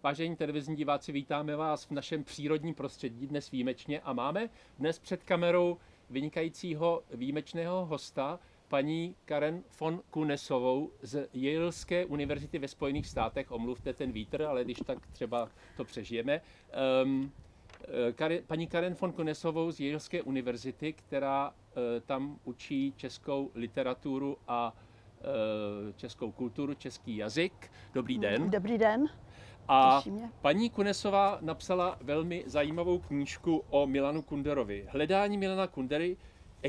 Vážení televizní diváci, vítáme vás v našem přírodním prostředí dnes výjimečně a máme dnes před kamerou vynikajícího výjimečného hosta, paní Karen von Kunesovou z Yaleské univerzity ve Spojených státech. Omluvte ten vítr, ale když tak třeba to přežijeme. Paní Karen von Kunesovou z Yaleské univerzity, která tam učí českou literaturu a českou kulturu, český jazyk. Dobrý den. Dobrý den. A paní Kunesová napsala velmi zajímavou knížku o Milanu Kunderovi. Hledání Milana Kundery,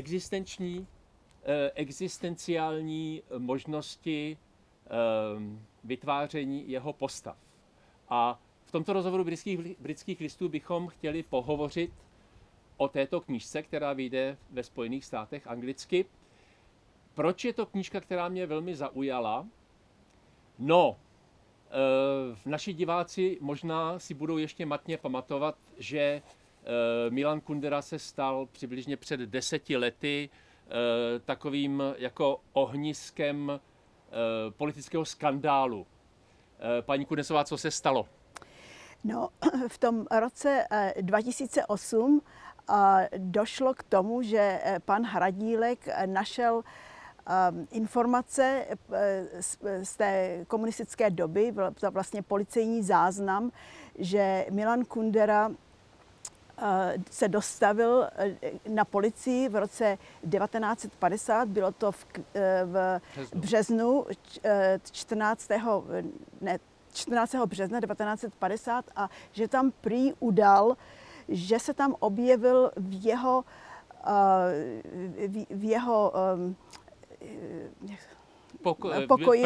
existenciální možnosti vytváření jeho postav. A v tomto rozhovoru britských listů bychom chtěli pohovořit o této knížce, která vyjde ve Spojených státech anglicky. Proč je to knížka, která mě velmi zaujala? No, naši diváci možná si budou ještě matně pamatovat, že Milan Kundera se stal přibližně před 10 lety takovým jako ohniskem politického skandálu. Paní Kunesová, co se stalo? No, v tom roce 2008 došlo k tomu, že pan Hradílek našel informace z té komunistické doby, byl to vlastně policejní záznam, že Milan Kundera se dostavil na policii v roce 1950, bylo to v březnu 14. března 1950 a že tam prý udal, že se tam objevil v jeho pokoji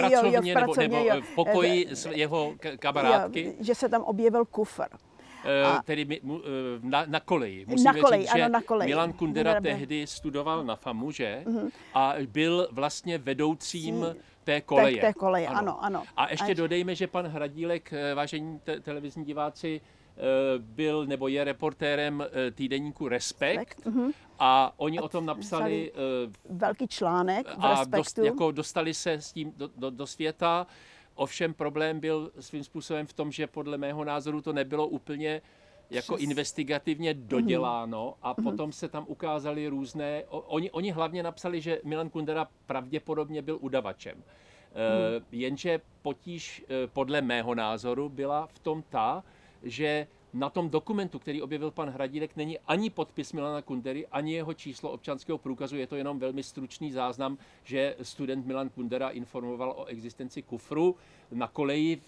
jeho kamarádky, že se tam objevil kufr. Tedy na koleji. Musíme říct, že na koleji. Milan Kundera tehdy studoval na FAMu, že? A byl vlastně vedoucím té koleje. Té koleje, ano. A ještě dodejme, že pan Hradílek, vážení televizní diváci, byl nebo je reportérem týdeníku Respekt a oni o tom napsali velký článek v a Respektu. Dostali se s tím do světa. Ovšem problém byl svým způsobem v tom, že podle mého názoru to nebylo úplně jako investigativně doděláno a potom se tam ukázaly různé... Oni hlavně napsali, že Milan Kundera pravděpodobně byl udavačem. Jenže potíž podle mého názoru byla v tom že na tom dokumentu, který objevil pan Hradílek, není ani podpis Milana Kundery, ani jeho číslo občanského průkazu. Je to jenom velmi stručný záznam, že student Milan Kundera informoval o existenci kufru na koleji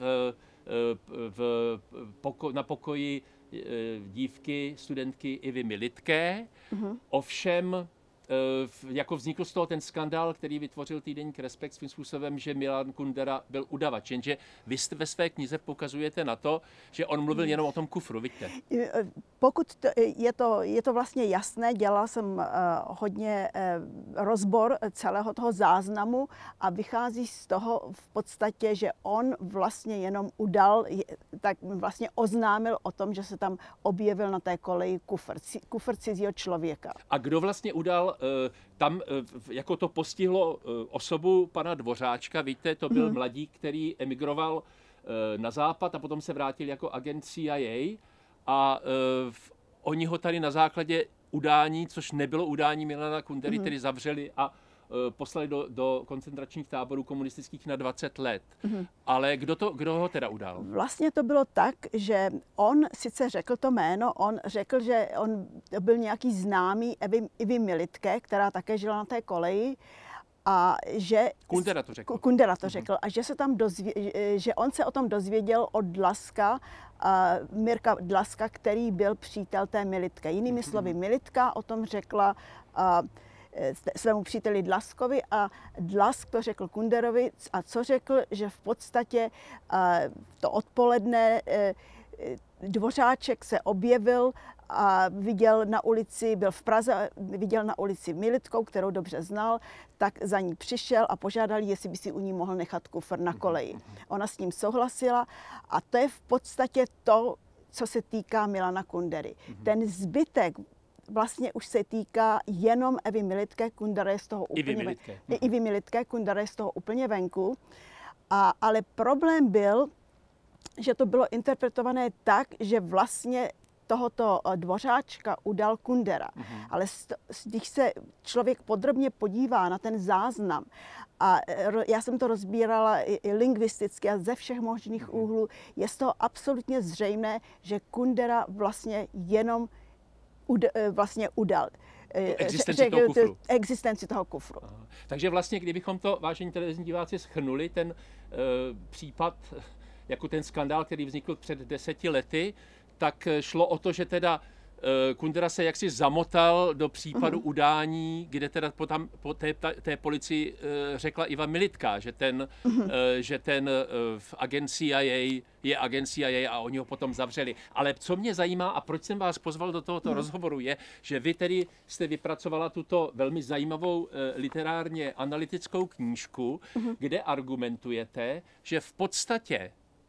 na pokoji dívky, studentky Ivy Militké. Ovšem, jako vznikl z toho ten skandál, který vytvořil týdeník Respekt svým způsobem, že Milan Kundera byl udavač. Jenže vy ve své knize pokazujete na to, že on mluvil jenom o tom kufru, vidíte? Pokud je to vlastně jasné, dělala jsem hodně rozbor celého toho záznamu a vychází z toho v podstatě, že on vlastně jenom udal, tak vlastně oznámil o tom, že se tam objevil na té koleji kufr cizího člověka. A kdo vlastně udal tam, jako to postihlo osobu pana Dvořáčka, víte, to byl mladík, který emigroval na západ a potom se vrátil jako agent CIA a oni ho tady na základě udání, což nebylo udání Milana Kundery, tedy zavřeli a poslali do koncentračních táborů komunistických na 20 let. Ale kdo ho teda udal? Vlastně to bylo tak, že on sice řekl to jméno, on řekl, že on byl nějaký známý Ivy Militké, která také žila na té koleji, a že Kundera to řekl. A že se tam že on se o tom dozvěděl od Dlaska, Mirka Dlaska, který byl přítel té Militké. Jinými slovy, Militka o tom řekla svému příteli Dlaskovi a Dlask to řekl Kunderovi a co řekl, že v podstatě to odpoledne Dvořáček se objevil a viděl na ulici, byl v Praze, viděl na ulici Militkou, kterou dobře znal, tak za ní přišel a požádal, jestli by si u ní mohl nechat kufr na koleji. Ona s tím souhlasila a to je v podstatě to, co se týká Milana Kundery. Ten zbytek vlastně už se týká jenom Ivy Militké, Kundera je z toho úplně Ivy Militké, Kundera je z toho úplně venku. Ale problém byl, že to bylo interpretované tak, že vlastně tohoto Dvořáčka udal Kundera. Ale když se člověk podrobně podívá na ten záznam, a já jsem to rozbírala i lingvisticky a ze všech možných úhlů, je z toho absolutně zřejmé, že Kundera vlastně jenom udal. Existenci toho kufru. Aha. Takže vlastně, kdybychom to, vážení televizní diváci, shrnuli, ten případ, jako ten skandál, který vznikl před 10 lety, tak šlo o to, že teda Kundera se jaksi zamotal do případu udání, kde teda po té policii řekla Iva Militka, že ten v agent CIA je agent CIA a oni ho potom zavřeli. Ale co mě zajímá a proč jsem vás pozval do tohoto rozhovoru je, že vy tedy jste vypracovala tuto velmi zajímavou literárně analytickou knížku, kde argumentujete, že v podstatě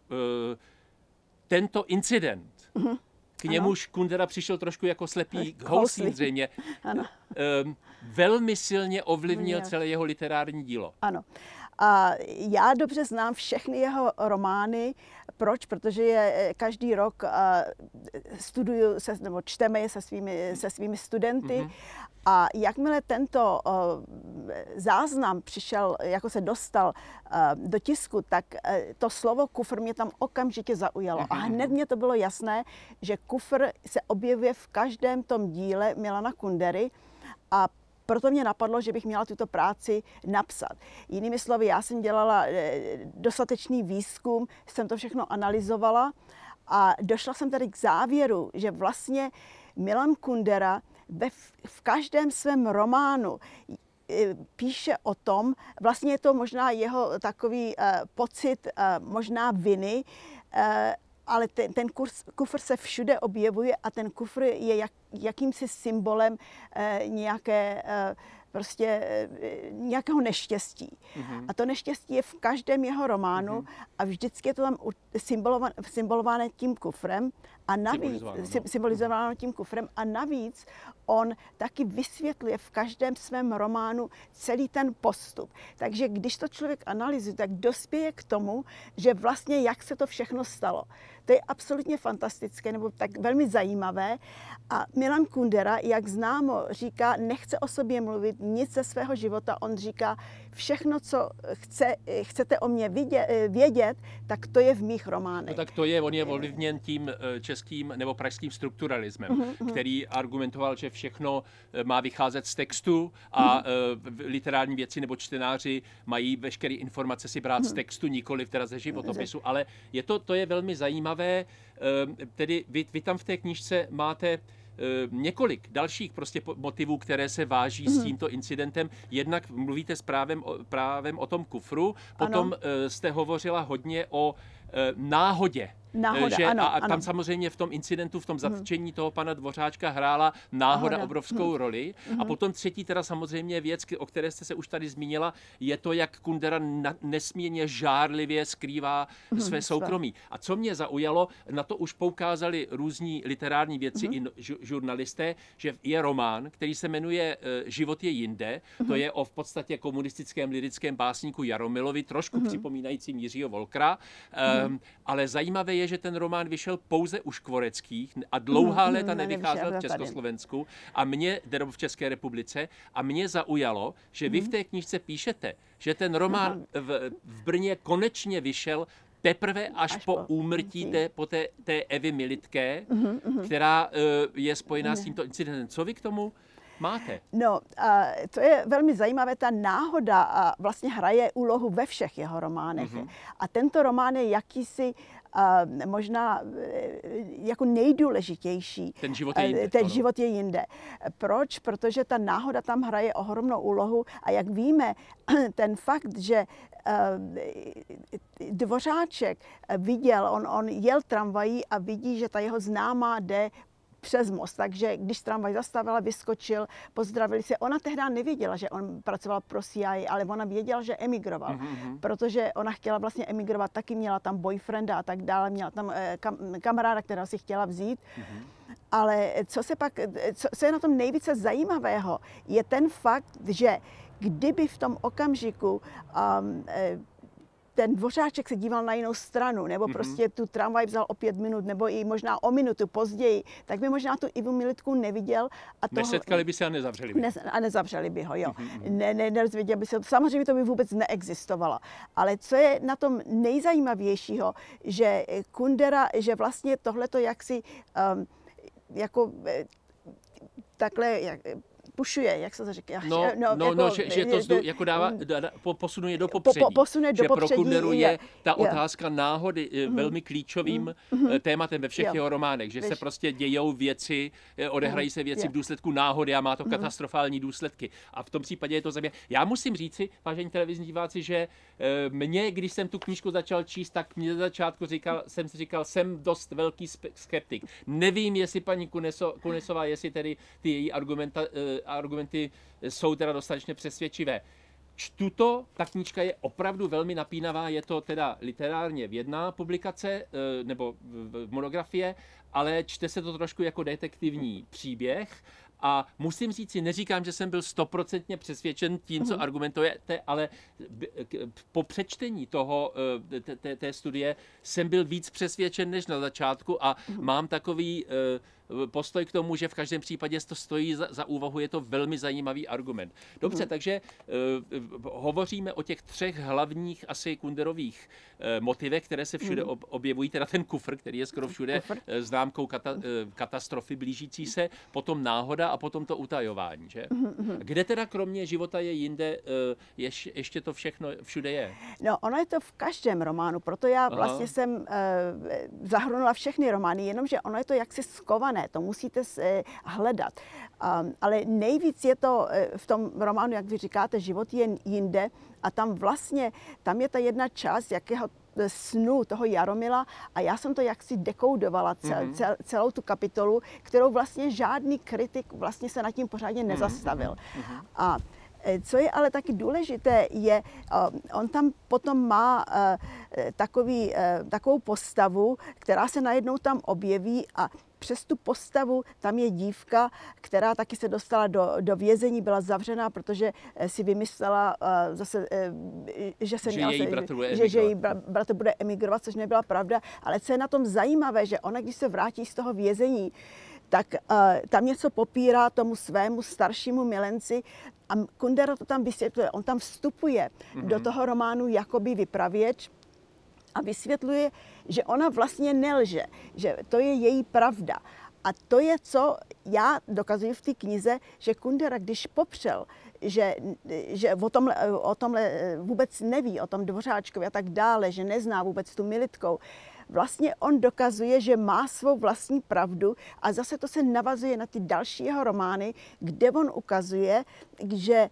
tento incident, k němuž Kundera přišel trošku jako slepý houslík zřejmě, velmi silně ovlivnil celé jeho literární dílo. Ano. A já dobře znám všechny jeho romány. Proč? Protože je každý rok studuju nebo čteme je se svými studenty. A jakmile tento záznam přišel, jako se dostal do tisku, tak to slovo kufr mě tam okamžitě zaujalo. A hned mě to bylo jasné, že kufr se objevuje v každém tom díle Milana Kundery a proto mě napadlo, že bych měla tuto práci napsat. Jinými slovy, já jsem dělala dostatečný výzkum, jsem to všechno analyzovala a došla jsem tady k závěru, že vlastně Milan Kundera v každém svém románu píše o tom, vlastně je to možná jeho takový pocit možná viny, ale ten kufr se všude objevuje a ten kufr je jakýmsi symbolem nějakého neštěstí. A to neštěstí je v každém jeho románu a vždycky je to tam symbolované tím kufrem a navíc symbolizováno tím kufrem a navíc on taky vysvětluje v každém svém románu celý ten postup. Takže když to člověk analyzuje, tak dospěje k tomu, že vlastně jak se to všechno stalo. To je absolutně fantastické nebo tak velmi zajímavé. A Milan Kundera, jak známo, říká, nechce o sobě mluvit nic ze svého života. On říká, všechno, co chcete o mě vědět, tak to je v mých románech. No tak to je, on je ovlivněn tím českým nebo pražským strukturalismem, který argumentoval, že všechno má vycházet z textu a literární věci nebo čtenáři mají veškeré informace si brát z textu, nikoli teda ze životopisu. Ale to je velmi zajímavé. Tedy vy tam v té knížce máte několik dalších prostě motivů, které se váží s tímto incidentem. Jednak mluvíte právem o tom kufru, potom jste hovořila hodně o náhodě. Tam samozřejmě v tom incidentu, v tom zatčení toho pana Dvořáčka hrála náhoda obrovskou roli. A potom třetí teda samozřejmě věc, o které jste se už tady zmínila, je to, jak Kundera nesmírně žárlivě skrývá své soukromí. A co mě zaujalo, na to už poukázali různí literární vědci i žurnalisté, že je román, který se jmenuje Život je jinde. To je o v podstatě komunistickém lirickém básníku Jaromilovi, trošku připomínajícím Jiřího Wolkera. Ale zajímavé je, že ten román vyšel pouze u Škvoreckých a dlouhá léta nevycházel v Československu a v České republice a mě zaujalo, že vy v té knížce píšete, že ten román v Brně konečně vyšel teprve až po úmrtí té Evy Militké, která je spojená s tímto incidentem. Co vy k tomu máte? No, to je velmi zajímavé. Ta náhoda vlastně hraje úlohu ve všech jeho románech. A tento román je jakýsi možná jako nejdůležitější. Ten život je jinde. Ten život je jinde. Proč? Protože ta náhoda tam hraje ohromnou úlohu a jak víme, ten fakt, že Dvořáček viděl, on jel tramvají a vidí, že ta jeho známá jde přes most. Takže když tramvaj zastavila, vyskočil, pozdravili se. Ona tehdy nevěděla, že on pracoval pro CIA, ale ona věděla, že emigroval. Protože ona chtěla vlastně emigrovat, taky měla tam boyfrienda a tak dále, měla tam kamaráda, kterého si chtěla vzít. Ale co je na tom nejvíce zajímavého, je ten fakt, že kdyby v tom okamžiku ten Dvořáček se díval na jinou stranu, nebo prostě tu tramvaj vzal o 5 minut, nebo i možná o minutu později, tak by možná tu Ivu Militku neviděl. Nesetkali by se a nezavřeli by. A nezavřeli by ho, jo. Nerozvěděl by se, samozřejmě to by vůbec neexistovalo. Ale co je na tom nejzajímavějšího, že Kundera, že vlastně tohleto jaksi jako takhle pušuje, jak se to říká. Že to jako dává, posunuje do popředí. Že pro Kunderu je ta otázka náhody velmi klíčovým tématem ve všech jeho románech, že se prostě dějou věci, odehrají se věci v důsledku náhody a má to katastrofální důsledky. A v tom případě je to zajímavé. Já musím říci, vážení televizní diváci, že mě, když jsem tu knížku začal číst, tak mě za začátku jsem si říkal, jsem dost velký skeptik. Nevím, jestli paní Kunesová, jestli tedy ty její argumenty jsou teda dostatečně přesvědčivé. Čtu to, ta knížka je opravdu velmi napínavá, je to teda literárně vědná publikace nebo monografie, ale čte se to trošku jako detektivní příběh. A musím říct si, neříkám, že jsem byl 100% přesvědčen tím, co argumentujete, ale po přečtení té studie jsem byl víc přesvědčen než na začátku a mám takový postoj k tomu, že v každém případě to stojí za úvahu, je to velmi zajímavý argument. Dobře, takže hovoříme o těch 3 hlavních asi Kunderových motivech, které se všude objevují, teda ten kufr, který je skoro všude známkou katastrofy blížící se, potom náhoda a potom to utajování. Že? Kde teda kromě života je jinde, ještě to všechno všude je? No, ono je to v každém románu, proto já vlastně jsem zahrnula všechny romány, jenomže ono je to jaksi skované, to musíte hledat. Ale nejvíc je to v tom románu, jak vy říkáte, život je jinde a tam je ta jedna část, jakého snu toho Jaromila a já jsem to jaksi dekoudovala, celou tu kapitolu, kterou vlastně žádný kritik vlastně se nad tím pořádně nezastavil. A co je ale taky důležité, je, on tam potom má takovou postavu, která se najednou tam objeví a přes tu postavu tam je dívka, která taky se dostala do vězení, byla zavřená, protože si vymyslela zase, že její bratr bude emigrovat, což nebyla pravda. Ale co je na tom zajímavé, že ona, když se vrátí z toho vězení, tak tam něco popírá tomu svému staršímu milenci a Kundera to tam vysvětluje. On tam vstupuje do toho románu jakoby vypravěč a vysvětluje, že ona vlastně nelže, že to je její pravda. A to je, co já dokazuji v té knize, že Kundera, když popřel, že o tomhle vůbec neví, o tom Dvořáčkovi a tak dále, že nezná vůbec tu Militkou, vlastně on dokazuje, že má svou vlastní pravdu a zase to se navazuje na ty další jeho romány, kde on ukazuje, že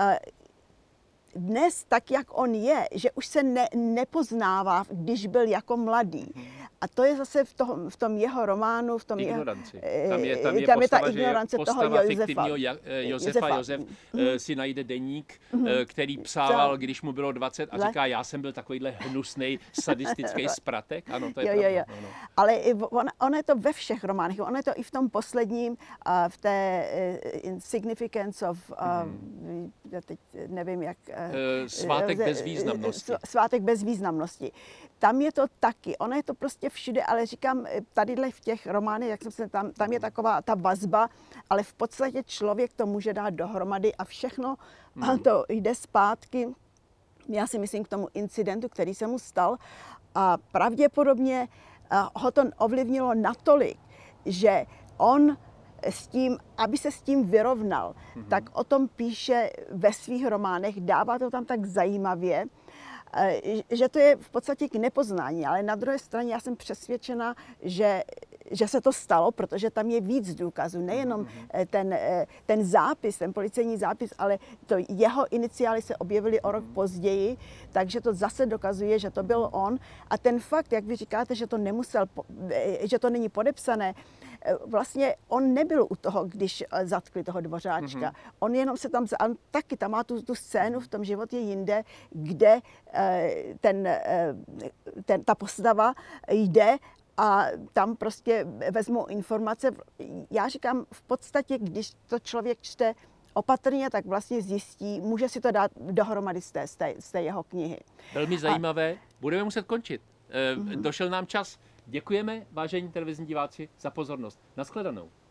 dnes, tak jak on je, že už se nepoznává, když byl jako mladý. A to je zase v tom jeho románu, v tom ignoranci. Tam je ta ignorance toho Josefa. Josef si najde deník, který psával, když mu bylo 20 a říká, já jsem byl takovýhle hnusnej, sadistický spratek. Ano, to je pravda. Jo. No. Ale ono je to ve všech románech, ono je to i v tom posledním, v té Insignificance of, já teď nevím, jak... Svátek bez významnosti. Svátek bez významnosti. Tam je to taky, ono je to prostě všude, ale říkám, tadyhle v těch románech, jak jsem se tam je taková ta vazba, ale v podstatě člověk to může dát dohromady a všechno to jde zpátky, já si myslím, k tomu incidentu, který se mu stal a pravděpodobně ho to ovlivnilo natolik, že on s tím, aby se s tím vyrovnal, tak o tom píše ve svých románech, dává to tam tak zajímavě, že to je v podstatě k nepoznání, ale na druhé straně já jsem přesvědčena, že se to stalo, protože tam je víc důkazů, nejenom ten zápis, ten policejní zápis, ale to jeho iniciály se objevily o rok později, takže to zase dokazuje, že to byl on a ten fakt, jak vy říkáte, že to nemusel, že to není podepsané, vlastně on nebyl u toho, když zatkli toho Dvořáčka. On jenom se tam, taky tam má tu scénu v tom Život je jinde, kde ta postava jde a tam prostě vezmou informace. Já říkám, v podstatě, když to člověk čte opatrně, tak vlastně zjistí, může si to dát dohromady z té jeho knihy. Velmi zajímavé. Budeme muset končit. Došel nám čas. Děkujeme, vážení televizní diváci, za pozornost. Naschledanou.